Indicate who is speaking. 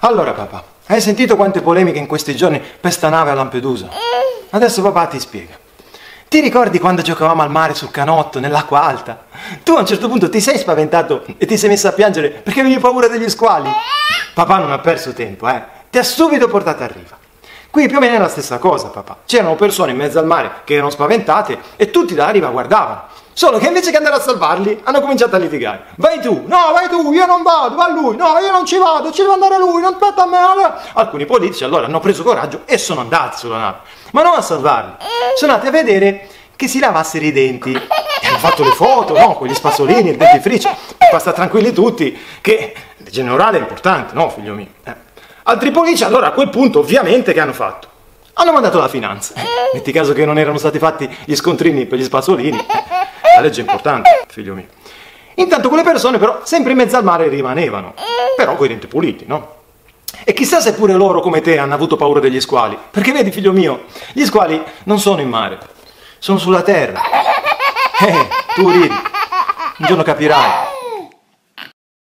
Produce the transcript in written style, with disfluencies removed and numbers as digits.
Speaker 1: Allora papà, hai sentito quante polemiche in questi giorni per sta nave a Lampedusa? Adesso papà ti spiega. Ti ricordi quando giocavamo al mare sul canotto, nell'acqua alta? Tu a un certo punto ti sei spaventato e ti sei messo a piangere perché avevi paura degli squali? Papà non ha perso tempo, ti ha subito portato a riva. Qui più o meno è la stessa cosa, papà. C'erano persone in mezzo al mare che erano spaventate e tutti dalla riva guardavano. Solo che invece che andare a salvarli, hanno cominciato a litigare. Vai tu, no, vai tu, io non vado, va lui, no, io non ci vado, ci deve andare lui, non aspetta a me. Allora. Alcuni politici allora hanno preso coraggio e sono andati sulla nave. Ma non a salvarli, sono andati a vedere che si lavassero i denti. E hanno fatto le foto, no, con gli spazzolini, il dentifricio, per far stare tranquilli tutti, che l'igiene orale è importante, no, figlio mio? Altri politici allora a quel punto ovviamente che hanno fatto? Hanno mandato la finanza. Metti caso che non erano stati fatti gli scontrini per gli spazzolini. La legge è importante, figlio mio. Intanto quelle persone però sempre in mezzo al mare rimanevano, però coi denti puliti, no? E chissà se pure loro come te hanno avuto paura degli squali, perché vedi figlio mio, gli squali non sono in mare, sono sulla terra. Tu ridi, un giorno capirai.